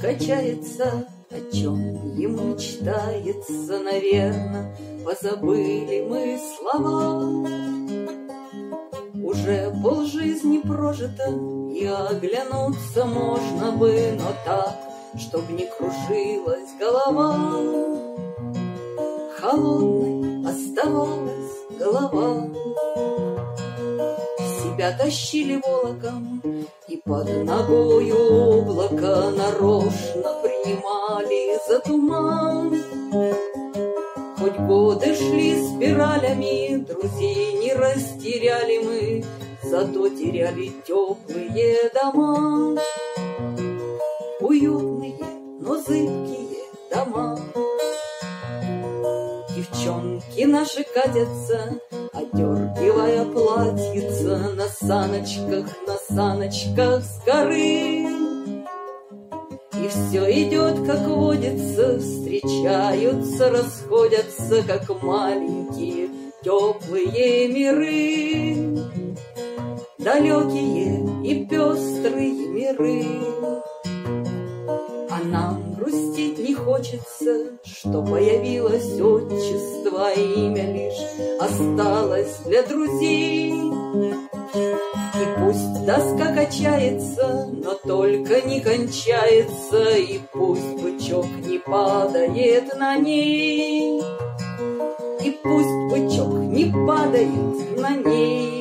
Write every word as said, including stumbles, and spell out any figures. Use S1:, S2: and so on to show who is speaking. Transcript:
S1: качается, о чем ему мечтается, наверно, позабыли мы слова. Уже полжизни прожито, и оглянуться можно бы, но так, чтоб не кружилась голова. Холодной оставалась голова. Себя тащили волоком, и под ногою облако нарочно принимали за туман. Хоть годы шли спиралями, друзей не растеряли мы, зато теряли теплые дома. Уютные, но зыбкие дома. Девчонки наши катятся, одергивая платьица на саночках, на саночках с горы. И все идет, как водится, встречаются, расходятся, как маленькие теплые миры. Далекие и пестрые миры. А нам грустить не хочется, что появилось отчество, имя лишь осталось для друзей. И пусть доска качается, но только не кончается, и пусть бычок не падает на ней, и пусть бычок не падает на ней.